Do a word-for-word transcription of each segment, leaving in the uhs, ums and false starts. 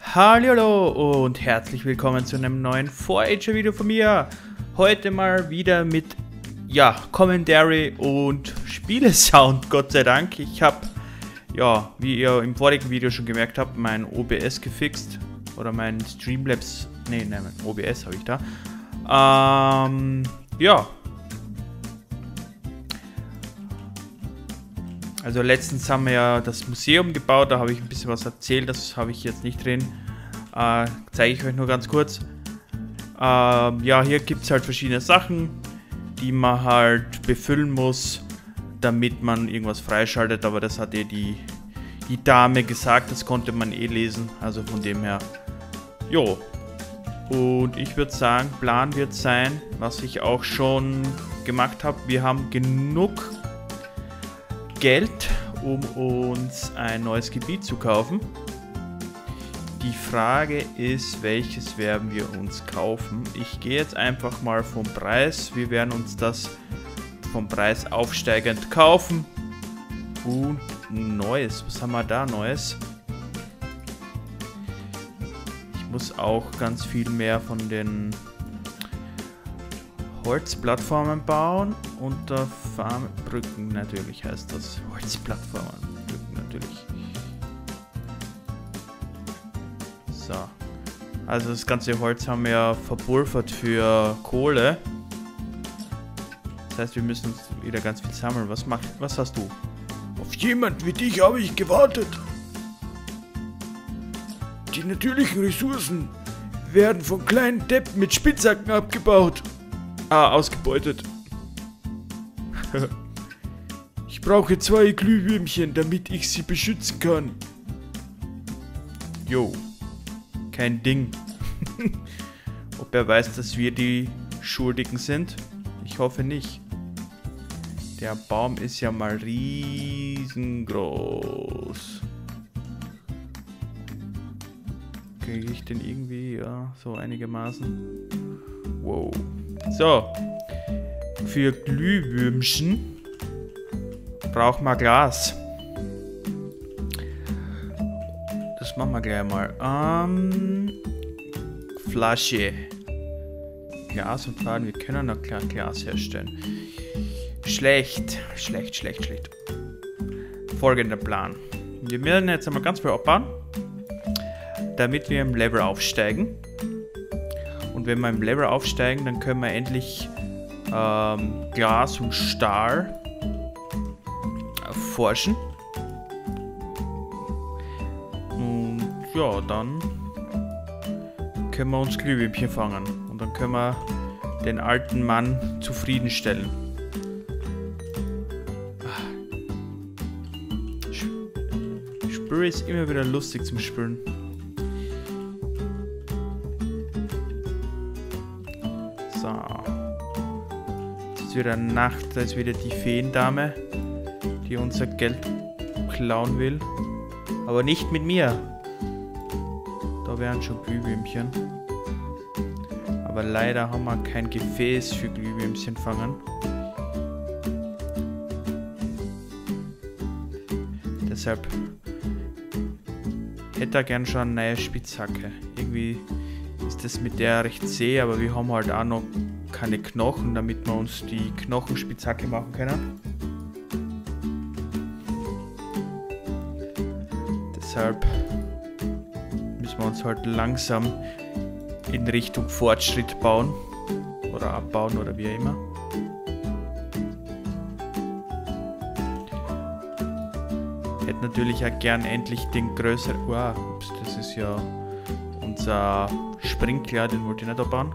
Hallo und herzlich willkommen zu einem neuen four H Video von mir. Heute mal wieder mit, ja, Commentary und Spielesound, Gott sei Dank. Ich habe, ja, wie ihr im vorigen Video schon gemerkt habt, mein O B S gefixt. Oder mein Streamlabs, nee, nein, mein O B S habe ich da. Ähm, ja. Also letztens haben wir ja das Museum gebaut, da habe ich ein bisschen was erzählt, das habe ich jetzt nicht drin. Äh, zeige ich euch nur ganz kurz. Äh, ja, hier gibt es halt verschiedene Sachen, die man halt befüllen muss, damit man irgendwas freischaltet, aber das hat eh die, die Dame gesagt, das konnte man eh lesen, also von dem her, jo. Und ich würde sagen, Plan wird sein, was ich auch schon gemacht habe, wir haben genug Geld, um uns ein neues Gebiet zu kaufen. Die Frage ist, welches werden wir uns kaufen? Ich gehe jetzt einfach mal vom Preis. Wir werden uns das vom Preis aufsteigend kaufen. Und Neues. Was haben wir da Neues? Ich muss auch ganz viel mehr von den Holzplattformen bauen. Unter Farmbrücken natürlich heißt das. Holzplattformen, Brücken natürlich. So. Also das ganze Holz haben wir ja verpulvert für Kohle. Das heißt, wir müssen uns wieder ganz viel sammeln. Was macht, was hast du? Auf jemand wie dich habe ich gewartet. Die natürlichen Ressourcen werden von kleinen Deppen mit Spitzhacken abgebaut. Ah, ausgebeutet. Ich brauche zwei Glühwürmchen, damit ich sie beschützen kann. Jo. Kein Ding. Ob er weiß, dass wir die Schuldigen sind? Ich hoffe nicht. Der Baum ist ja mal riesengroß. Kriege ich den irgendwie? Ja, so einigermaßen. Wow. So. Für Glühwürmchen braucht man Glas. Das machen wir gleich mal. Ähm, Flasche. Glas und Faden. Wir können noch klar Glas herstellen. Schlecht. Schlecht, schlecht, schlecht. Folgender Plan. Wir werden jetzt einmal ganz viel abbauen, damit wir im Level aufsteigen. Und wenn wir im Level aufsteigen, dann können wir endlich ähm, Glas und Stahl erforschen. Und ja, dann können wir uns Glühwürmchen fangen. Und dann können wir den alten Mann zufriedenstellen. Spüre ist immer wieder lustig zum Spüren. So. Jetzt ist wieder Nacht, da ist wieder die Feendame, die unser Geld klauen will. Aber nicht mit mir. Da wären schon Glühwürmchen. Aber leider haben wir kein Gefäß für Glühwürmchen fangen. Deshalb hätte er gern schon eine neue Spitzhacke. Irgendwie ist das mit der recht zäh, aber wir haben halt auch noch keine Knochen, damit wir uns die Knochenspitzhacke machen können. Deshalb müssen wir uns halt langsam in Richtung Fortschritt bauen oder abbauen oder wie auch immer. Hätte natürlich auch gern endlich den größeren. Wow, ups, das ist ja unser Sprinkler, den wollte ich nicht abbauen.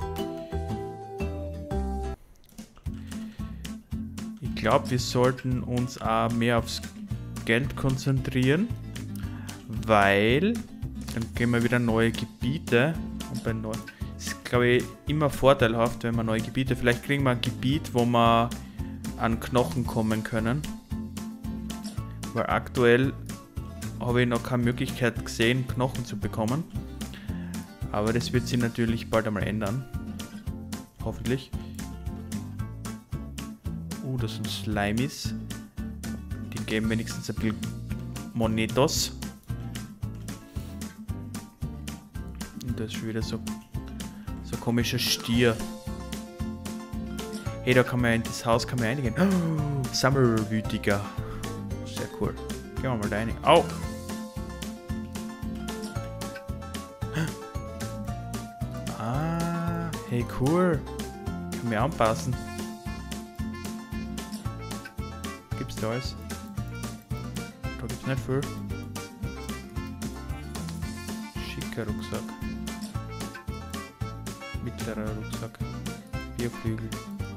Ich glaube, wir sollten uns auch mehr aufs Geld konzentrieren, weil dann gehen wir wieder neue Gebiete. Und bei neu ist, glaube ich, immer vorteilhaft, wenn wir neue Gebiete. Vielleicht kriegen wir ein Gebiet, wo wir an Knochen kommen können. Weil aktuell habe ich noch keine Möglichkeit gesehen, Knochen zu bekommen. Aber das wird sich natürlich bald einmal ändern. Hoffentlich. Uh, das sind Slimies. Die geben wenigstens ein bisschen Monetos. Und das ist schon wieder so, so ein komischer Stier. Hey, da kann man in das Haus kann man einigen. Oh, Sammelwütiger. Sehr cool. Gehen wir mal da rein. Au! Ah, hey, cool. Kann mir anpassen. Gibt's da alles? Da gibt's nicht viel. Schicker Rucksack. Mittlerer Rucksack. Bierflügel.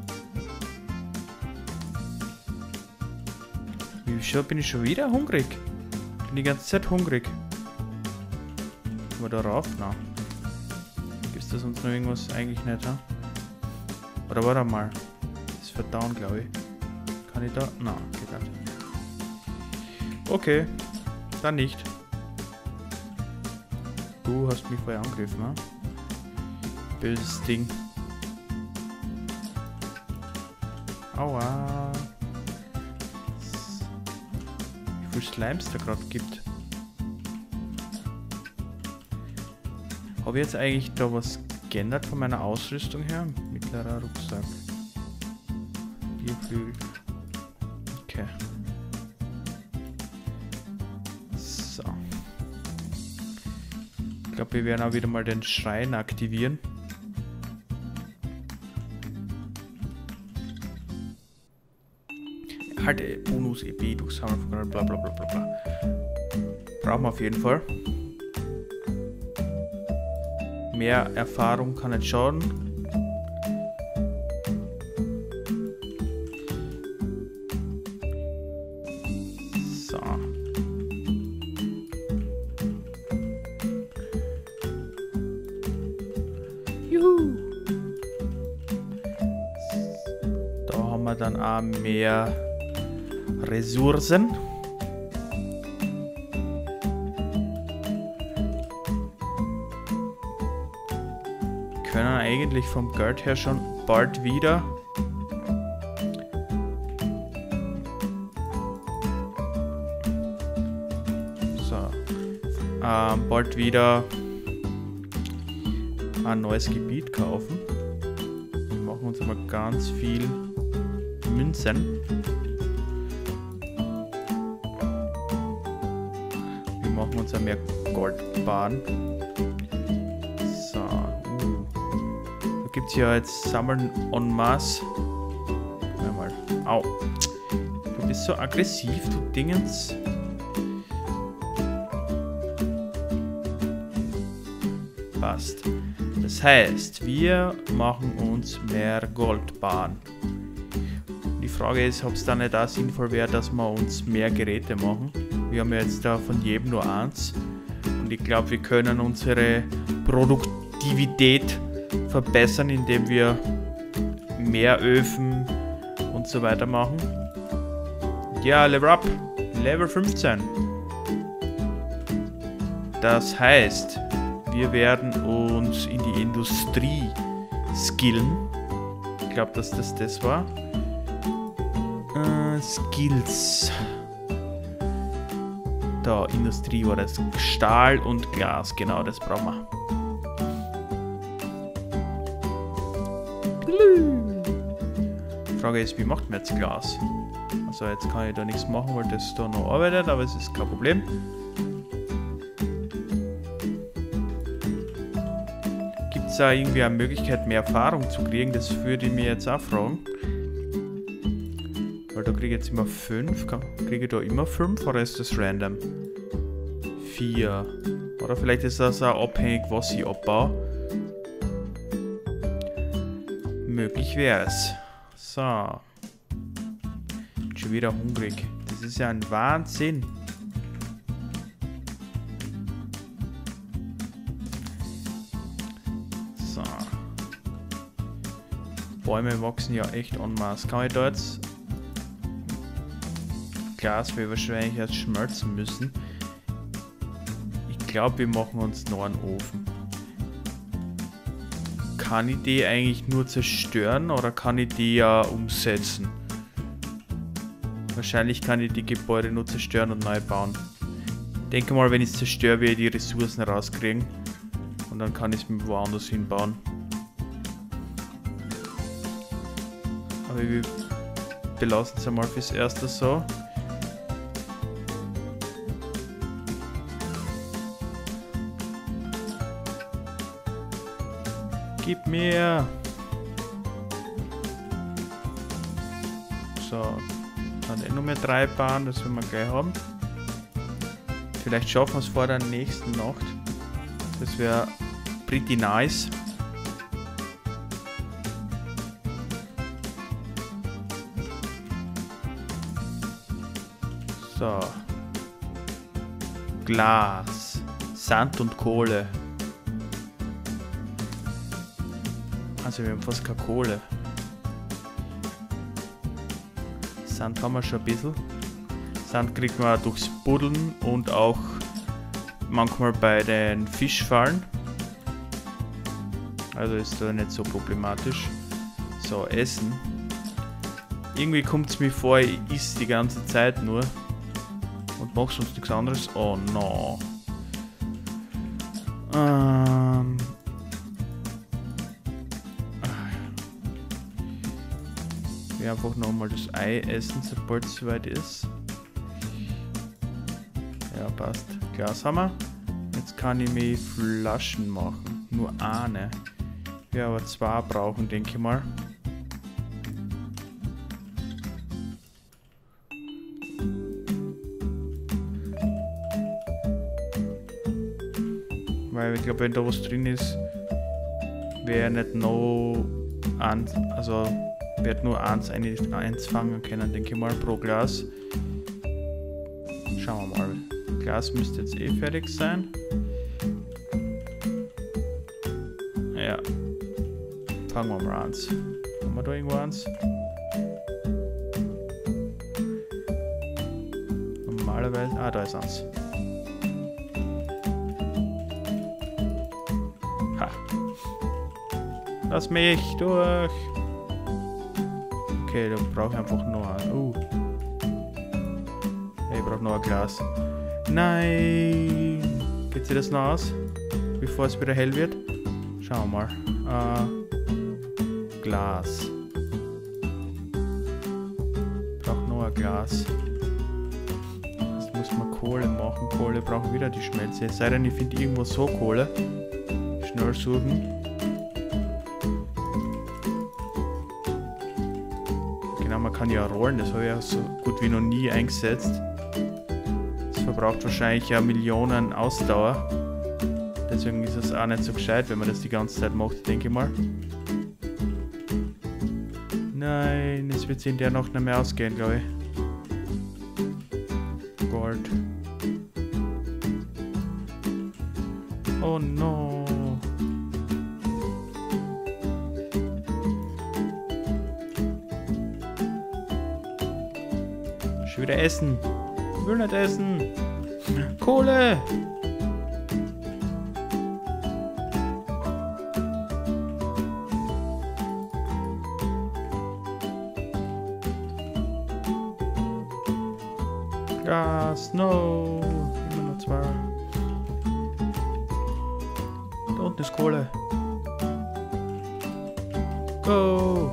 Wie schon bin ich schon wieder hungrig? Bin die ganze Zeit hungrig. Können wir da rauf? Nein. Gibt's da sonst noch irgendwas? Eigentlich nicht, ha? Oder warte mal. Das ist verdauen, glaube ich. Kann ich da? Nein, geht nicht. Okay. Dann nicht. Du hast mich vorher angegriffen, ne? Böses Ding. Aua. Wie viel Slimes da gerade gibt. Habe ich jetzt eigentlich da was geändert von meiner Ausrüstung her? Mittlerer Rucksack. Bierflügel. Okay. So. Ich glaube, wir werden auch wieder mal den Schrein aktivieren. Halt, Bonus E P durchsammeln, bla bla bla bla bla. Brauchen wir auf jeden Fall. Mehr Erfahrung kann nicht schaden. So. Juhu. Da haben wir dann auch mehr Ressourcen. Können eigentlich vom Geld her schon bald wieder so ähm, bald wieder ein neues Gebiet kaufen. Wir machen uns aber ganz viel Münzen. Wir machen uns mehr Goldbahn. So. Uh. Da gibt es ja jetzt Sammeln en masse. Einmal. Au. Du bist so aggressiv, du Dingens. Passt. Das heißt, wir machen uns mehr Goldbahn. Die Frage ist, ob es dann nicht auch sinnvoll wäre, dass wir uns mehr Geräte machen. Wir haben ja jetzt da von jedem nur eins. Und ich glaube, wir können unsere Produktivität verbessern, indem wir mehr Öfen und so weiter machen. Ja, Level Up. Level fünfzehn. Das heißt, wir werden uns in die Industrie skillen. Ich glaube, dass das das war. Äh, Skills. Da, Industrie war das. Stahl und Glas, genau, das brauchen wir. Die Frage ist, wie macht man jetzt Glas? Also jetzt kann ich da nichts machen, weil das da noch arbeitet, aber es ist kein Problem. Gibt es da irgendwie eine Möglichkeit, mehr Erfahrung zu kriegen? Das würde ich mir jetzt auch fragen. Weil da kriege ich jetzt immer fünf. Kriege ich da immer fünf oder ist das random? vier. Oder vielleicht ist das auch abhängig, was ich abbaue. Möglich wäre es. So. Schon wieder hungrig. Das ist ja ein Wahnsinn. So. Bäume wachsen ja echt en masse. Kann ich da jetzt Glas wir wahrscheinlich erst schmelzen müssen. Ich glaube, wir machen uns noch einen Ofen. Kann ich die eigentlich nur zerstören oder kann ich die ja umsetzen? Wahrscheinlich kann ich die Gebäude nur zerstören und neu bauen. Ich denke mal, wenn ich es zerstöre, werde ich die Ressourcen rauskriegen. Und Und dann kann ich es mir woanders hinbauen. Aber wir belassen es einmal fürs Erste so. Gib mir! So, dann eh nur mehr drei Bahnen, das werden wir gleich haben. Vielleicht schaffen wir es vor der nächsten Nacht. Das wäre pretty nice. So. Glas, Sand und Kohle. Also wir haben fast keine Kohle. Sand haben wir schon ein bisschen. Sand kriegt man durchs Buddeln und auch manchmal bei den Fischfallen. Also ist da nicht so problematisch. So, Essen. Irgendwie kommt es mir vor, ich esse die ganze Zeit nur. Und mache sonst nichts anderes. Oh no. Ähm. Ich will einfach nochmal das Ei essen, sobald es soweit ist. Ja, passt. Glas haben wir. Jetzt kann ich mir Flaschen machen. Nur eine. Wir aber zwei brauchen, denke ich mal. Weil ich glaube, wenn da was drin ist, wäre nicht no eins, also wird nur eins, eins fangen können, denke ich mal, pro Glas. Schauen wir mal. Glas müsste jetzt eh fertig sein. Ja. Fangen wir mal eins. Haben wir da irgendwo eins? Normalerweise. Ah, da ist eins. Ha. Lass mich durch. Okay, da brauche ich einfach noch ein. Uh. Ich brauche noch ein Glas. Nein! Geht sich das noch aus? Bevor es wieder hell wird? Schauen wir mal. Äh, Glas. Ich brauche noch ein Glas. Jetzt muss man Kohle machen. Kohle brauchen wieder die Schmelze. Es sei denn, ich finde irgendwo so Kohle. Schnell suchen. Genau, man kann ja rollen. Das habe ich ja so gut wie noch nie eingesetzt. Verbraucht wahrscheinlich ja Millionen Ausdauer. Deswegen ist es auch nicht so gescheit, wenn man das die ganze Zeit macht, denke ich mal. Nein, es wird sich in der Nacht nicht mehr ausgehen, glaube ich. Gold. Oh no. Schon wieder essen. Ich will nicht essen. Kohle! Gas, no! Immer noch zwei. Da unten ist Kohle. Go!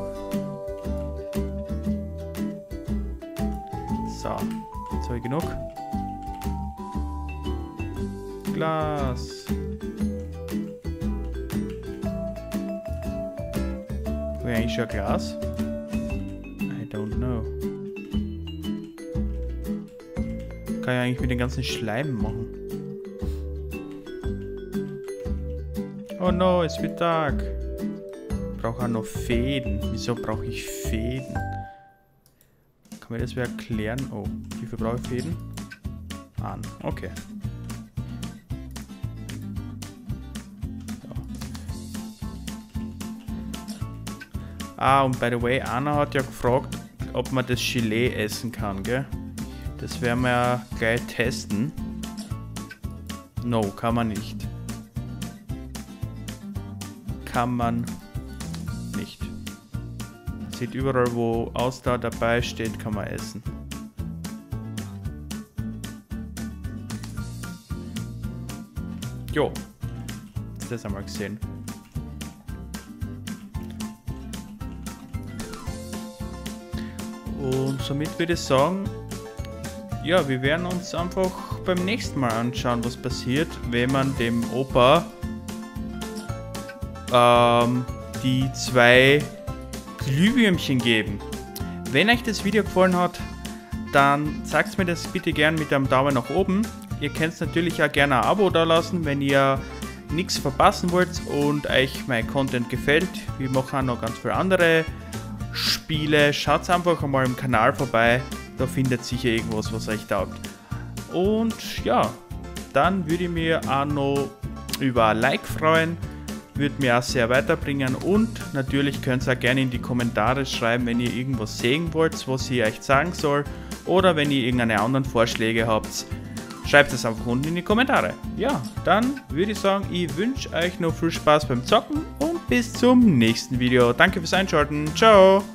So, jetzt habe ich genug. Glas. Wo ist eigentlich schon ein Glas? I don't know. Kann ich eigentlich mit den ganzen Schleim machen? Oh no, es wird Tag. Ich brauche auch noch Fäden. Wieso brauche ich Fäden? Kann mir das wer erklären? Oh, wie viel brauche ich Fäden? An. Okay. Ah, und by the way, Anna hat ja gefragt, ob man das Gelee essen kann, gell? Das werden wir ja gleich testen. No, kann man nicht. Kann man nicht. Sieht überall, wo Ausdauer dabei steht, kann man essen. Jo. das einmal gesehen. Und somit würde ich sagen, ja, wir werden uns einfach beim nächsten Mal anschauen, was passiert, wenn man dem Opa ähm, die zwei Glühwürmchen geben. Wenn euch das Video gefallen hat, dann sagt mir das bitte gern mit einem Daumen nach oben. Ihr könnt natürlich auch gerne ein Abo da lassen, wenn ihr nichts verpassen wollt und euch mein Content gefällt. Wir machen auch noch ganz viele andere Spiele. Schaut einfach einmal im Kanal vorbei, da findet sicher irgendwas, was euch taugt. Und ja, dann würde ich mir auch noch über ein Like freuen, würde mir auch sehr weiterbringen und natürlich könnt ihr auch gerne in die Kommentare schreiben, wenn ihr irgendwas sehen wollt, was ich euch sagen soll oder wenn ihr irgendeine anderen Vorschläge habt, schreibt es einfach unten in die Kommentare. Ja, dann würde ich sagen, ich wünsche euch noch viel Spaß beim Zocken und bis zum nächsten Video. Danke fürs Einschalten. Ciao!